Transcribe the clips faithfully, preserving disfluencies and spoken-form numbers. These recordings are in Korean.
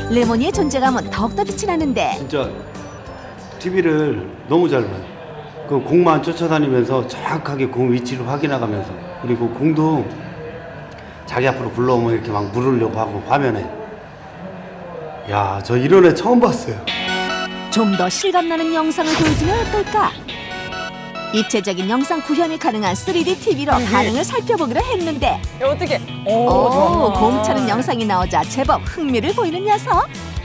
레모니의 존재감은 더욱더 빛이 나는데 진짜 티비를 너무 잘 봐요. 그 공만 쫓아다니면서 정확하게 공 위치를 확인해가면서, 그리고 공도 자기 앞으로 굴러오면 이렇게 막 물으려고 하고 화면에. 야, 저 이런 애 처음 봤어요. 좀 더 실감나는 영상을 보여주면 어떨까? 입체적인 영상 구현이 가능한 쓰리디 티비로 반응을 살펴보기로 했는데 어떻게? 오, 공 차는 영상이 나오자 제법 흥미를 보이는 녀석.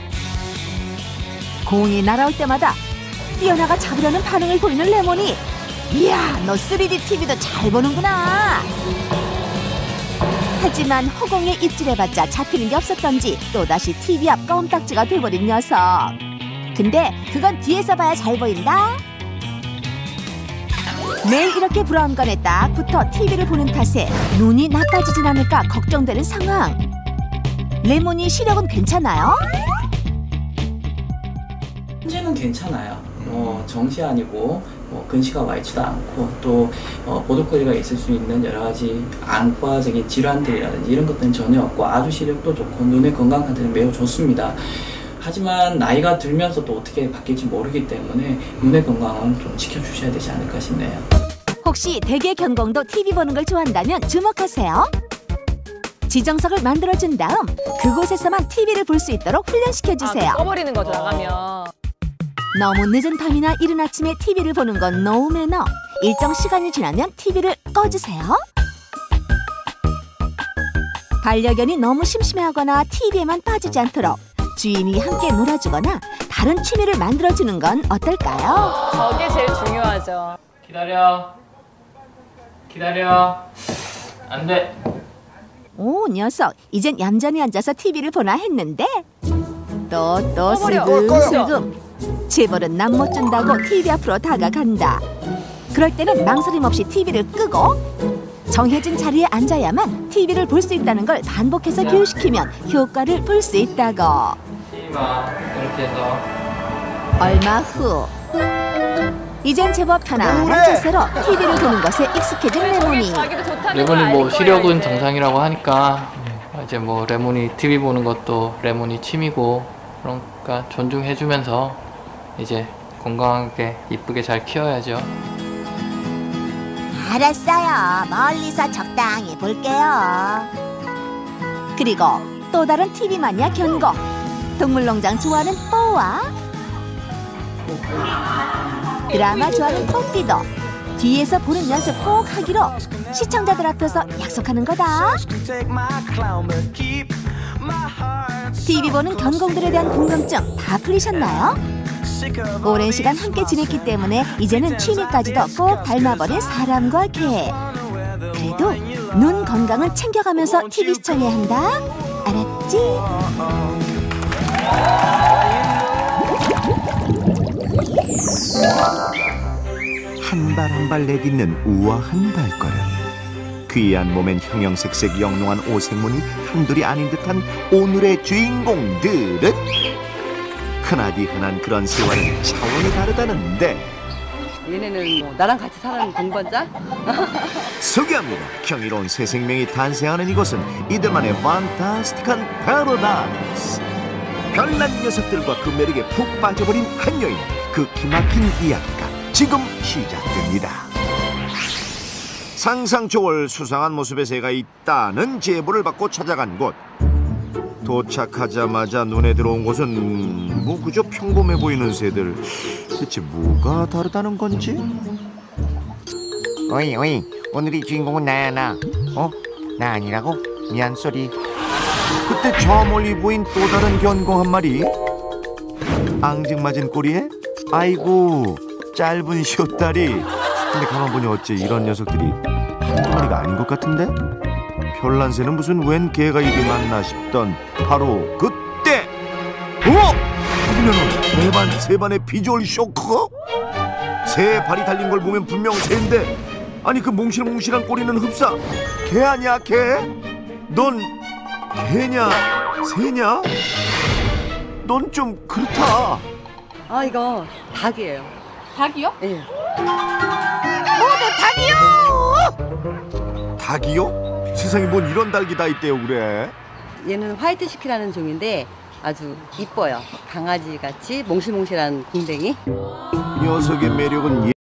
공이 날아올 때마다 뛰어나가 잡으려는 반응을 보이는 레몬이. 이야, 너 쓰리디 티비도 잘 보는구나. 하지만 허공에 입질해봤자 잡히는 게 없었던지 또다시 티비 앞 껌딱지가 돼버린 녀석. 근데 그건 뒤에서 봐야 잘 보인다. 매일 이렇게 브라운관에 딱 붙어 티비를 보는 탓에 눈이 나빠지진 않을까 걱정되는 상황. 레몬이 시력은 괜찮아요? 현재는 괜찮아요. 뭐 정시 아니고 뭐 근시가 와 있지도 않고 또 어, 보도거리가 있을 수 있는 여러 가지 안과적인 질환들이라든지 이런 것들은 전혀 없고 아주 시력도 좋고 눈의 건강 상태는 매우 좋습니다. 하지만 나이가 들면서 또 어떻게 바뀔지 모르기 때문에 눈의 건강은 좀 지켜주셔야 되지 않을까 싶네요. 혹시 대개 견공도 티비 보는 걸 좋아한다면 주목하세요. 지정석을 만들어준 다음 그곳에서만 티비를 볼 수 있도록 훈련시켜주세요. 아, 꺼버리는 거죠, 나가면. 너무 늦은 밤이나 이른 아침에 티비를 보는 건 노 매너. 일정 시간이 지나면 티비를 꺼주세요. 반려견이 너무 심심해하거나 티비에만 빠지지 않도록 주인이 함께 놀아주거나 다른 취미를 만들어주는 건 어떨까요? 저게 제일 중요하죠. 기다려. 기다려. 안 돼. 오, 녀석 이젠 얌전히 앉아서 티비를 보나 했는데 또 또 꺼버려. 슬금슬금 재벌은 남 못 준다고 티비 앞으로 다가간다. 그럴 때는 망설임 없이 티비를 끄고 정해진 자리에 앉아야만 티비를 볼 수 있다는 걸 반복해서 교육시키면 효과를 볼 수 있다고. 씨마 이렇게 해서. 얼마 후 이젠 제법 편안한 자세로 티비를 보는 것에 익숙해진 레몬이. 레몬이 뭐 시력은 정상이라고 하니까 이제 뭐 레몬이 티비 보는 것도 레몬이 취미고 그러니까 존중해주면서 이제 건강하게 이쁘게 잘 키워야죠. 알았어요. 멀리서 적당히 볼게요. 그리고 또 다른 티비 마니아 견공. 동물농장 좋아하는 뽀와 드라마 좋아하는 뽀삐도 뒤에서 보는 연습 꼭 하기로 시청자들 앞에서 약속하는 거다. 티비 보는 견공들에 대한 궁금증 다 풀리셨나요? 오랜 시간 함께 지냈기 때문에 이제는 취미까지도 꼭 닮아버린 사람과 개. 그래도 눈 건강은 챙겨가면서 티비 시청해야 한다. 알았지? 한 발 한 발 내딛는 우아한 발걸음. 귀한 몸엔 형형색색 영롱한 오색무늬 한둘이 아닌 듯한 오늘의 주인공들은 흔하디 흔한 그런 세월은 차원이 다르다는데. 얘네는 뭐 나랑 같이 사는 동반자? 소개합니다. 경이로운 새 생명이 탄생하는 이곳은 이들만의 판타스틱한 패러다이스. 별난 녀석들과 그 매력에 푹 빠져버린 한 여인, 그 기막힌 이야기가 지금 시작됩니다. 상상 초월 수상한 모습의 새가 있다는 제보를 받고 찾아간 곳. 도착하자마자 눈에 들어온 곳은 뭐 그저 평범해 보이는 새들. 대체 뭐가 다르다는 건지? 어이 어이, 오늘의 주인공은 나야. 나 어? 나 아니라고? 미안 쏘리. 그때 저 멀리 보인 또 다른 견공 한 마리. 앙증맞은 꼬리에 아이고 짧은 쇼다리. 근데 가만 보니 어째 이런 녀석들이 한두 마리가 아닌 것 같은데? 별난 새는 무슨 웬 개가 이리 많나 싶던 바로 그때. 어? 그러면은 배반 세반의 비주얼 쇼크? 새 발이 달린 걸 보면 분명 새인데 아니 그 몽실몽실한 꼬리는 흡사 개 아니야 개? 넌 개냐 새냐? 넌 좀 그렇다. 아, 이거 닭이에요. 닭이요? 예. 닭이요? 세상에 뭔 이런 닭이 다 있대요 그래. 얘는 화이트 시키라는 종인데 아주 이뻐요. 강아지 같이 몽실몽실한 궁뎅이. 녀석의 매력은